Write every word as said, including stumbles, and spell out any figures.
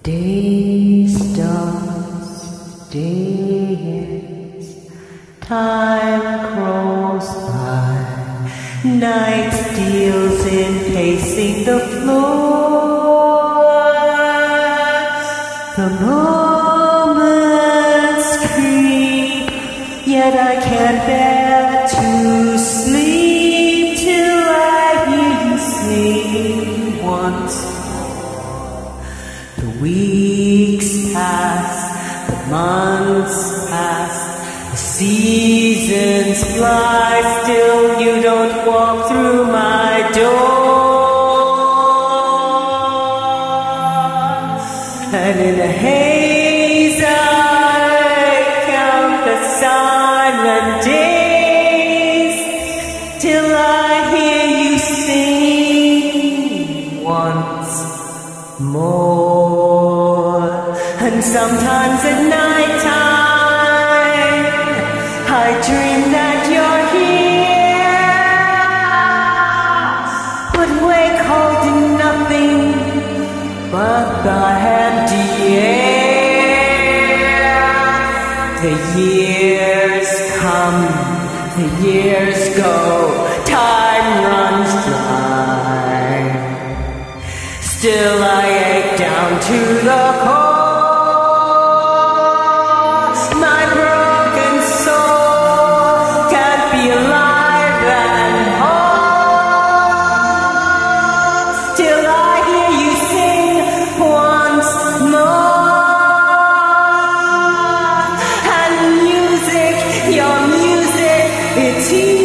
Day starts, day ends, time crawls by, night steals in pacing the floor. The moments creep, yet I can't bear to sleep till I hear you sing once more. The weeks pass, the months pass, the seasons fly, still you don't walk through my door. And in the haze I count the silent days till I hear you sing once more. And sometimes at night time I dream that you're here, but wake holding nothing but the empty air. The years come, the years go, time runs dry. Still I ache down to the core. My broken soul can't be alive and whole till I hear you sing once more. And music, your music, it's here.